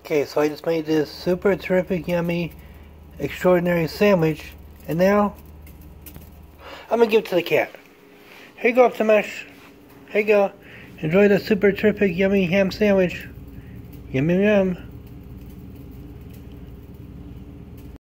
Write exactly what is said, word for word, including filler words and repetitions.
Okay, so I just made this super terrific, yummy, extraordinary sandwich, and now I'm gonna give it to the cat. Here you go, Sammich. Here you go. Enjoy the super terrific, yummy ham sandwich. Yum yum yum.